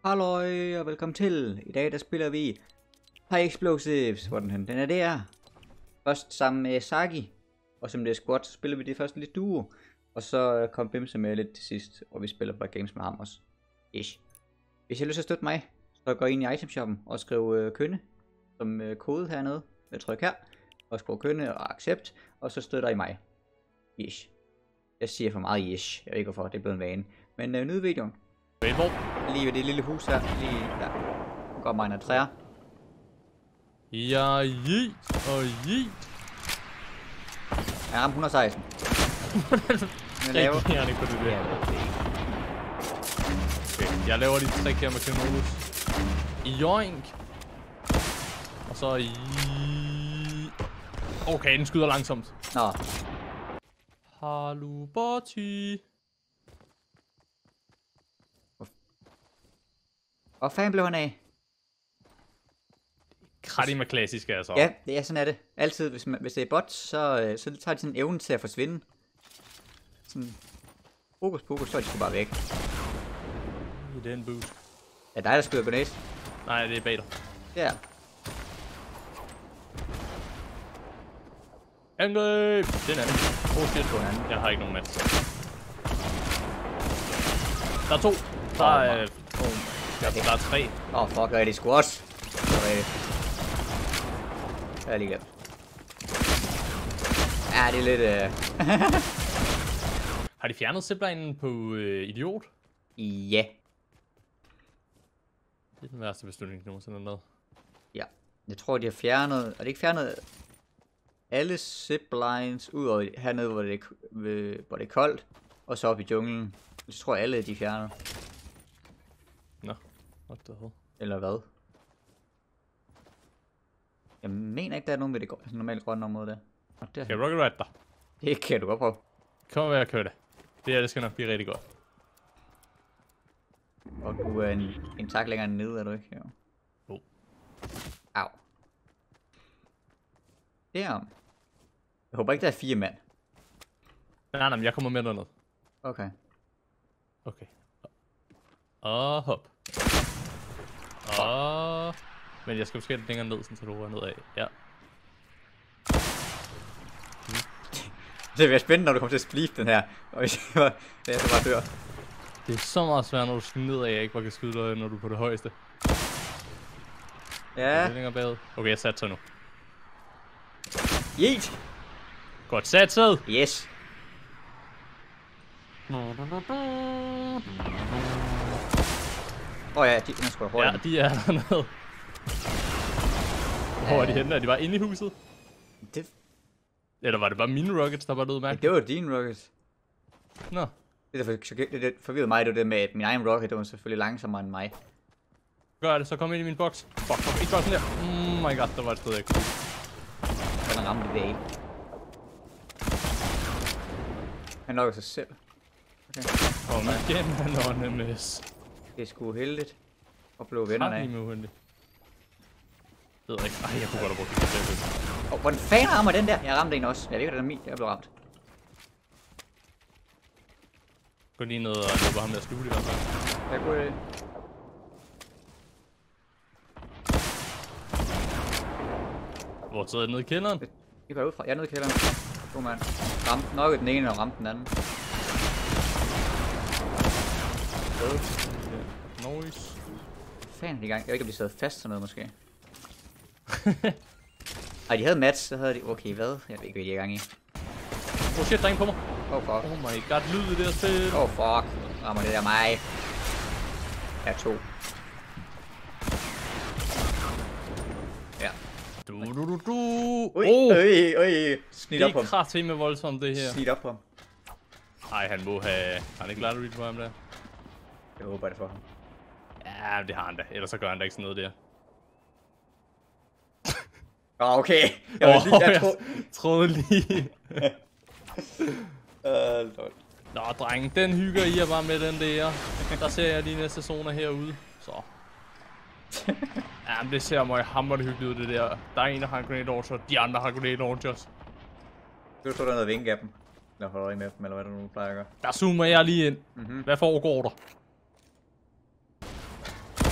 Halløj og velkommen til. I dag der spiller vi High Explosives. Hvor den er der. Først sammen med Saki. Og som det er squad, så spiller vi det første lidt duo. Og så kom Bimse med lidt til sidst. Og vi spiller bare games med ham også. Ish. Hvis I har lyst til at støtte mig, så gå ind i itemshoppen og skriv kønne som kode hernede. Jeg trykker her. Og skriv kønne og accept. Og så støtter I mig. Ish. Jeg siger for meget ish. Jeg ved ikke hvorfor, det er blevet en vane. Men nyd videoen. Lige ved det lille hus her, lige der. Nu går mine træer. Ja, yeet og yeet. Jeg ramte 116. Jeg laver... Ikke på det der. Okay, jeg laver lige 3 her med Kemolus. Joink. Og så i... Okay, den skyder langsomt. Nå. Hallo, Botti. Hvor fanden blev han af? Kratima klassisk altså. Ja, det er sådan er det. Altid, hvis det er bot, så tager de sådan evnen til at forsvinde. Sådan... Fokus, så er de sgu bare væk. I den boost. Ja, dig der skyder grenade. Nej, det er bag dig. Ja. Angreb! Den anden. Shit på en anden. Jeg har ikke nogen mand. Der er 2. Der er 3. Fuck, er det sgu også. Jeg er lige glemt. Ja, det er lidt... Har de fjernet ziplinen på idiot? Ja. Det er den værste beslutning, der nogensinde er lavet. Ja. Jeg tror, de har fjernet... Og det ikke fjernet alle ziplines ud over hernede, hvor det er koldt. Og så op i junglen. Så tror jeg alle, de fjerner. Nå, what the hell? Eller hvad? Jeg mener ikke, der er nogen ved det normalt grønne område der. Og der. Kan Rocket Rat dig? Det kan du godt prøve. Kom og køre det. Det skal nok blive rigtig godt. Og du er en tak længere nede, er du ikke? Jo. Au. Der. Jeg håber ikke, der er 4 mand. Nej, men jeg kommer med derned. Okay. Okay. Og hop. Og... Men jeg skal måske lidt længere ned, så du er nedad. Ja. Det bliver spændende, når du kommer til at splife den her. Og hvis jeg så bare dør. Det er så meget svært, når du skal nedad, jeg ikke bare kan skyde dig, når du er på det højeste. Ja. Det er længere bagud. Okay, jeg satser nu. Yeet! Godt satset! Yes! Ja, de er sgu da hurtigt. Ja, de er dernede. Hvor er de henne? Er de bare inde i huset? Det... Eller var det bare mine rockets, der var lød mærke? Ja, det var din rocket. Nå. Det forvirrede mig, det med, at min egen rocket, det var selvfølgelig langsommere end mig. Gør det, så kom ind i min boks. Fuck, ikke boksen der. Oh my god, der var et sted, jeg kunne lide. Han ramte det af. Han lukker sig selv. Okay. Kom igen, Anonymous. Det er sgu heldigt. Og blev vennerne af. Det ved jeg ikke. Ej, jeg kunne godt have brugt det. Hvordan fanden rammer den der? Jeg ramte en også. Jeg ved ikke, hvordan min. Jeg blev ramt. Gå lige ned og løber ham der sluge i hvert fald. Jeg kunne... Hvor sidder jeg nede i kælderen? Det går ud fra. Jeg er nede i kælderen. God mand. Ramte nok den ene og ramte den anden. Nice. Hvad fanden er de i gang? Jeg ved ikke, om de sad fast sådan noget måske. Ej, de havde match, så havde de... Okay, hvad? Jeg ved ikke, hvad de er i gang i. Oh shit, der er en på mig. Oh fuck. Oh my god, lyd i det her spil. Oh fuck. Rammer det der mig. Jeg er 2. Ja. Ui. Snit op på ham. Det er kraftedeme voldsomt, det her. Snit op på ham. Ej, han må have... Har han ikke lært at read på ham der? Jeg håber det for ham. Ja, det har han da. Ellers så gør han da ikke sådan noget der. Okay. Jeg troede lige. Lol. Nå, drenge, den hygger I er bare med den der. Der ser jeg lige næste zone herude. Så. Ja, men det ser mig hammerende hyggeligt ud, det der. Der er en, der har en grenade launcher, de andre har grenade launchers. Du står dernede og vinke af dem. Eller holder øje med dem, eller hvad du nu plejer at gøre. Der zoomer jeg lige ind. Hvad foregår der?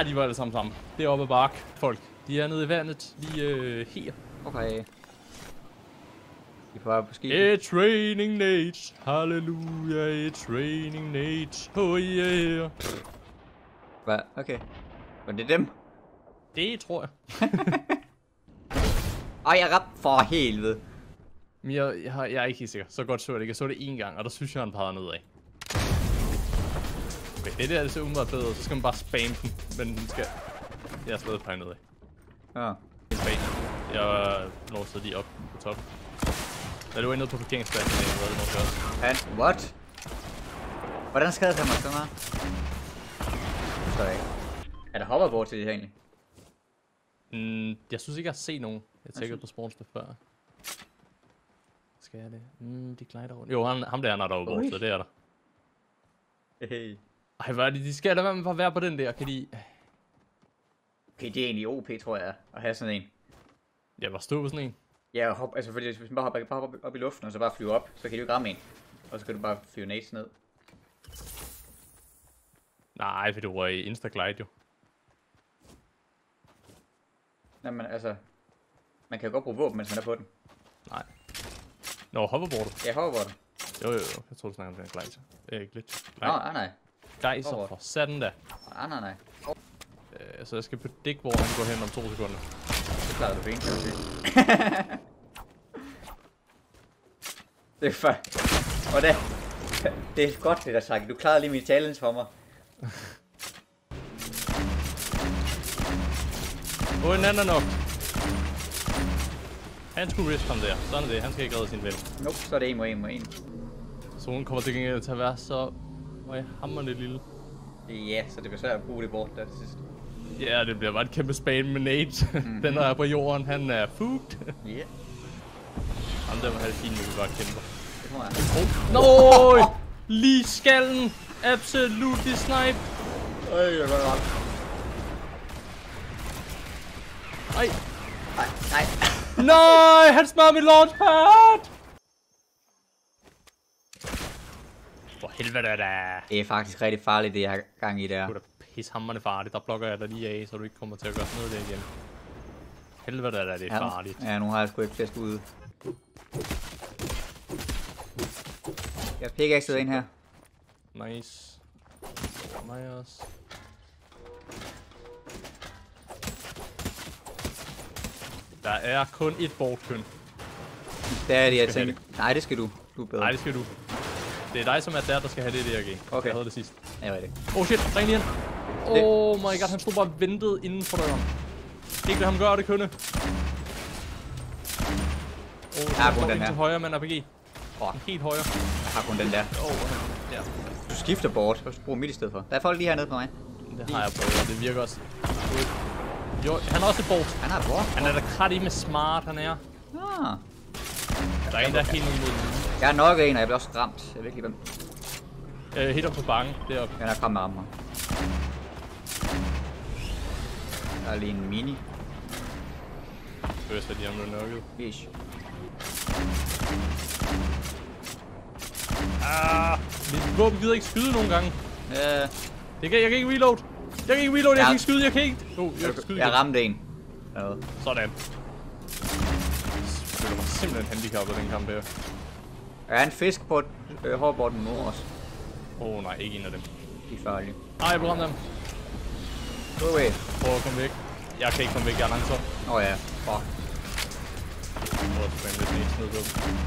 Ah, de var alle sammen. Det er oppe ad bark, folk. De er nede i vandet, lige her. Okay. De får på skibet. It's raining Nate. Halleluja, it's raining Nate. Oh yeah. Hvad? Okay. Var det dem? Det tror jeg. Ej, jeg ramte for helvede. Men jeg er ikke helt sikker. Så godt så jeg det ikke. Jeg så det én gang, og der synes jeg, han pegede nedad. Okay, det der det ser umiddelbart bedre ud. Så skal man bare spamme den. Men den skal... Jeg er stadig peget nedad. Ja. Jeg låser lige op på top. Da du er nede på parkeringspladsen, det er måske også. Han, what? Hvordan skadede han mig så meget? Så ikke. Er der hoverboard til det her egentlig? Jeg synes ikke, jeg har set nogen. Jeg tjekkede på Sportsted før. Skal jeg det? De glider rundt. Jo, ham der er der hoverboard, så det er der. Hey. Ej, hvad er det? De skal da bare være på den der, kan de... Okay, det er egentlig OP, tror jeg, at have sådan en. Ja, bare stå på sådan en. Ja, altså fordi hvis man bare hopper op i luften, og så bare flyver op, så kan du ikke ramme en. Og så kan du bare flyve nades ned. Nej, for du var i Instaglide jo. Jamen altså, man kan jo godt bruge våben, mens man er på den. Nej. Nå, hoverboardet. Ja, hoverboardet. Jo. Jeg tror du snakker om den glider. Glitch. Nå, nej. Gejser for satan da. Nej. Så jeg skal på dæk, hvor han går hen om 2 sekunder. Det klarede du fint, kan du sige. Det er for... Og det er godt det der sagt. Du klarede lige min challenge for mig. En anden nok. Han skulle risk ham der. Sådan er det. Han skal ikke redde sin ven. Nope, så er det 1 mod 1. Zonen kommer til gengæld til at være så... hammerende lille. Ja, så det bliver svært at bruge det bort der til sidst. Ja, det bliver bare et kæmpe spam med Nate. Den der er på jorden, han er fucked. Ja. Yeah. Ham der må have det fint, når vi bare kæmper. Det tror jeg. Nå! Lige skallen! Absolutely snipe! Jeg går godt. Ej! Nej. Nej! Han smadrer mit launchpad! For helvede da! Det er faktisk rigtig farligt, det jeg har gang i der. Det er pishamrende farligt. Der blokker jeg dig lige af, så du ikke kommer til at gøre sådan noget der igen. Helvede da, det er farligt. Ja, nu har jeg sgu ikke flere skud. Jeg har pickaxet ind her. Nice. Mig også. Der er kun et bortkøn. Der er det, jeg tænker. Nej, det skal du. Du er bedre. Nej, det skal du. Det er dig, som er der skal have det DRG. Okay. Jeg havde det sidst. Ja, det. Oh shit, ring lige ind. Oh my god, han stod bare og ventede inden for døren. Ikke det ham gør det, kønne. Jeg har kun den her. Til højre, men RPG. Helt højre. Jeg har kun den der. Ja. Du skifter bort, så bruger midt i stedet for. Der er folk lige hernede på mig. Det har jeg prøvet, og det virker også. Jo, han har også et bort. Han har et bort. Han er da krat i med smart, han er. Ah. Der er en, der er helt imod. Jeg har nok en, og jeg bliver også ramt. Jeg ved ikke lige hvem. Hit op på banken, deroppe. Den er kommet med armor. Der er lige en mini. Først er de ham nukket. Fish. Mit våben gider ikke skyde nogle gange. Jeg kan ikke reload. Jeg kan ikke skyde, jeg kan ikke. Jeg kan skyde. Jeg ramte en. Sådan. Jeg føler mig simpelthen handicappet den kamp der. Der er en fisk på hoverborden nu også. Nej, ikke en af dem. De er farlige. Jeg blev ramt dem. Go away. Prøv at komme væk. Jeg kan ikke komme væk, jeg er langsom. Ja. Fuck. Prøv at springe lidt næste ned på.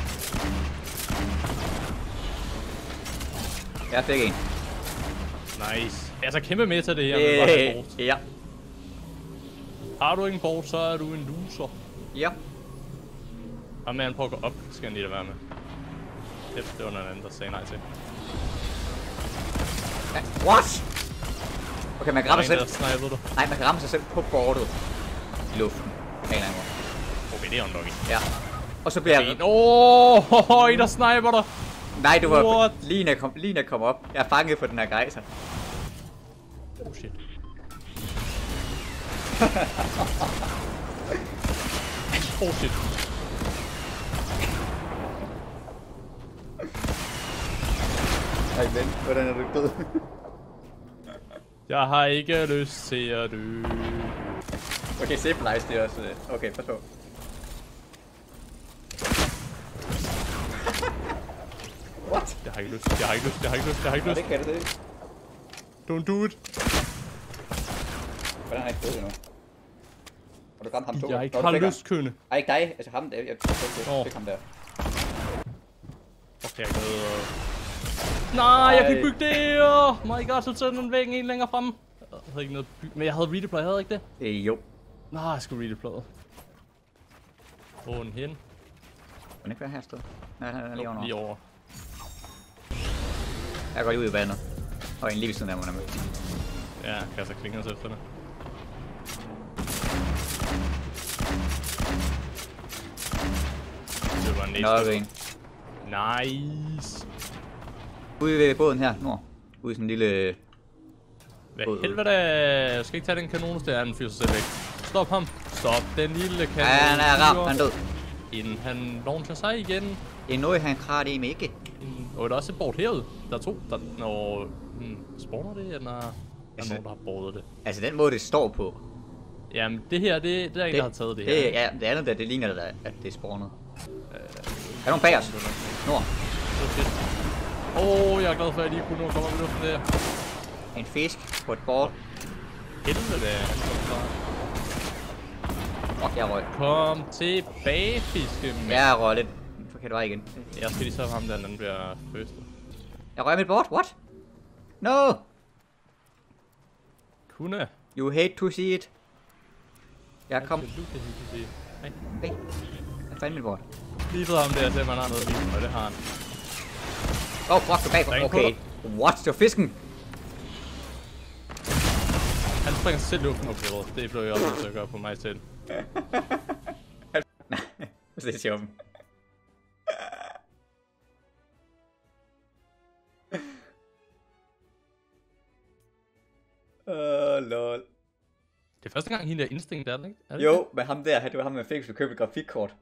Jeg fik en. Nice. Altså kæmpe med til det her, med bare en bort. Ja. Har du ikke en bort, så er du en loser. Ja. Og med han prøver at gå op, skal han lige da være med. Det var noget andet, der sagde nej til. What? Okay, man kan ramme sig selv. Nej, man kan ramme sig selv på bordet. I luften. Okay, det er unlucky. Ja. Og så bliver jeg... Der sniper dig. Nej, du var lige når jeg kom op. Jeg er fanget på den her gejser. Shit. Shit. Ej, ven, hvordan er du død? Jeg har ikke lyst til at dø. Okay, zip-lice, det er også... Okay, pas på. What? Jeg har ikke lyst, jeg har ikke lyst, jeg har ikke lyst, jeg har ikke lyst. Det kan det ikke. Don't do it. Hvordan har jeg ikke død endnu? Har du ramt ham to? Jeg har ikke har lyst, kønne. Ej, ikke dig. Altså ham, jeg fik ham der. Okay, jeg kan nej, jeg kan ikke bygge det! Oh my god, så sætter den væggen en længere fremme. Jeg havde ikke noget by, men jeg havde redeploy, havde jeg ikke det? Jo. Nej, jeg skulle redeploy. Hvor er den hen? Kan den ikke være her sted? Nej, han er lige over. Lige over. Jeg går lige ud i vandet. Og en lige ved siden af mig. Ja, kaster klinger os efter det. Det var nok en. Nice. Ude ved båden her, nord. Ude i sådan en lille... Hvad helvede? Jeg skal ikke tage den kanon, der han fyrer sig selv væk. Stop ham. Stop den lille kanon. Ja, han er ramt, han død. Inden han launcher sig igen. Det er noget, han klarer det med ikke. Og der er også et bord herude. Der er to. Der, når spawner det, eller er altså, nogen, der har bordet det? Altså den måde, det står på. Jamen, det her, det er en, der har taget det her. Ja, det andet der, det ligner der, at det er spawnet. Er der nogen bag os? Nord. Jeg er glad for, at jeg lige kunne nå at komme op i luften der. En fisk på et board. Helvede, Jeg røg. Kom tilbage, fiskemand. Jeg røg lidt forkert vej igen. Jeg skal lige så ham, der den bliver føstet. Jeg røg mit board, what? No! Kunne. You hate to see it. Jeg kom. Hey. Jeg fandt mit board. Lige ved ham der, så man har noget liv, og det har han. Oh, fuck, du bag. Okay. What? Det var fisken. Han springer sig selv i luften. Okay, det blev jeg også nødt til at gøre på mig selv. Nej, det er sjovt. Lol. Det er første gang, hende der instinkt der, ikke? Er det Jo, ikke? men ham der, det var ham, man fik, så købe et grafikkort.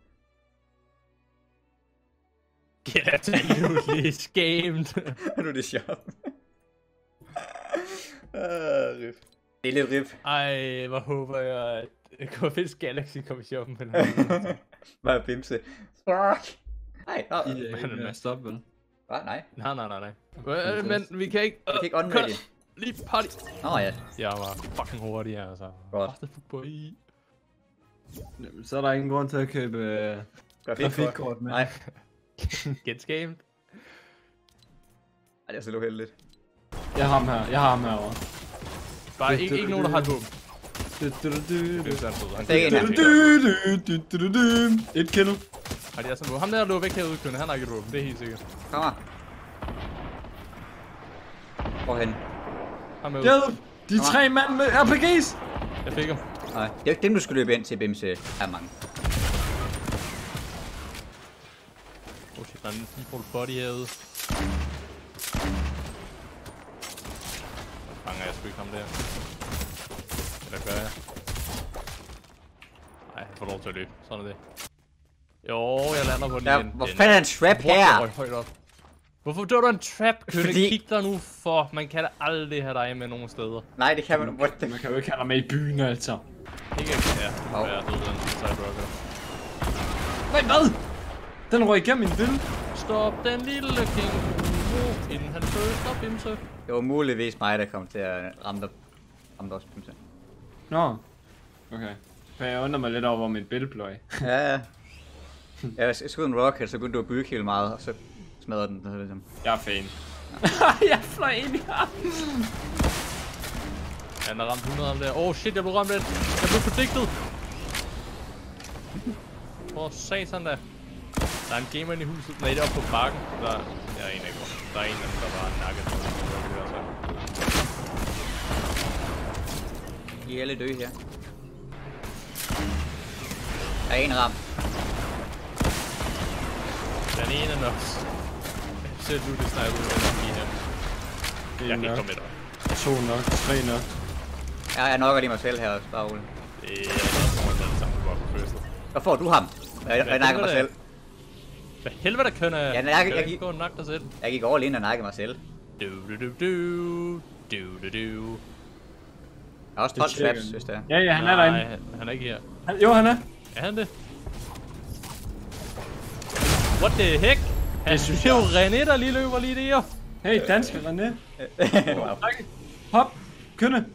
Get absolutely scammed. Nu er det sjovt. Rip. Det er lidt rip. Ej, hvor håber jeg, at Corfish Galaxy kommer i shoppen. Hvad er bimse? Fuck! Ej, I er ikke med at stoppe, vel? Hvad? Nej. Nej. Men vi kan ikke... Vi kan ikke åndvære det. Lige party. Ja. Jeg var fucking hurtig, altså. Godt. Jamen, så er der ingen grund til at købe grafikkort med. Nej. Get scammed. Ej, det er så uheldigt. Jeg har ham herovre. Bare ikke nogen, der har et våben. Et kill. Har de altså ham der lå væk herude, kønne. Han har ikke et våben, det er helt sikkert. Kom her. Hvorhen? Ham er ude. Hjælp! De 3 mand med RPG's! Jeg fik ham. Nej, det er ikke dem, du skal løbe ind til, Bimse. Er mange. Oh shit, der er en default body herude. Der fanger jeg sgu ikke ham der. Eller gør jeg? Nej, jeg får lov til at løbe. Sådan er det. Jo, jeg lander på den igen. Hvor fanden er en trap her? Højt op. Hvorfor dør du en trap? Kønne, Fordi... kig dig nu for. Man kan da aldrig have dig med nogen steder. Nej, det kan man. What the... Man kan jo ikke have dig med i byen, altså. Ikke? Ja, nu er jeg død den sidebroker. Nej, hvad? Den røg igennem min bil. Stop den lille king. Inden han først Bimse. Det var muligvis mig, der kom til at ramme dig også, Bimse. Nå. Okay. For jeg undrer mig lidt over mit bilpløj. Ja. Jeg skød en rocket, så begyndte du at bygge helt meget, og så smadrede den. Så ligesom. Jeg er fan. Jeg fløj ind i ham. Han har ramt 100 om der. Shit, jeg blev ramt af den. Jeg blev predicted. Satan da. Der er en gamer inde i huset. Nej, det er oppe på bakken. Der er en af dem. Der er en af dem, der var nakket. De er alle døde her. Der er en ramt. Den ene er nok. Selv nu det sniper ud af den her. Jeg kan ikke komme med dig. 2 nok, 3 nok. Jeg knocker lige mig selv her også, bare roligt. Det er noget, der er sammen med på første. Hvor får du ham? Jeg nakker mig selv. Hvad helvede der kønne? Jeg gik gå og nakke dig selv. Jeg gik over lige ind og nakkede mig selv. Du. Jeg har også 12 traps, hvis det er. Ja, han er derinde. Nej, han er ikke her. Jo, han er. Er han det? What the heck? Det synes det er jo René, der lige løber lige der. Hey, danske René. Hop. Kynde.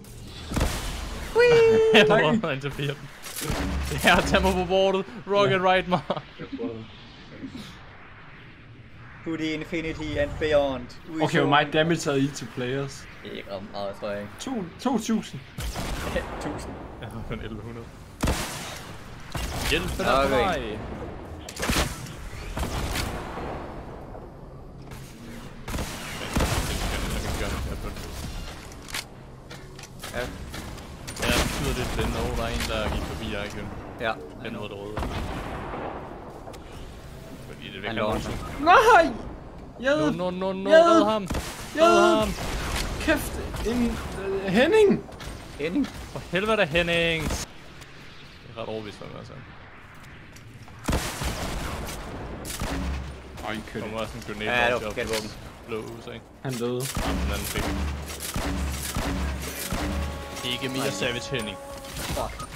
Jeg prøver at interfere dem. Ja, tag mig på bordet. Rocket right, mig. To the infinity and beyond. Okay, hvor meget damage havde I til players? Ikke ret meget, tror jeg ikke. 2000. 1000. Jeg har kun 1100. Hjælp, den er på vej. Ja. Ja, det betyder det, den over, der er en, der gik forbi Icon. Ja. Den var det røde. Fordi det Han vækker launcher. Nej! Jade! No, red ham! Red ham! Kæft! Henning! Henning? For helvede, Henning! Det er ret overvist, hvad man altså. Ej, kød. Der var også en grenade Ja, det var launcher forkert våben. blå ud, ikke? Han døde. Ja, den anden fik. Ikke mere Savage Henning. Fuck.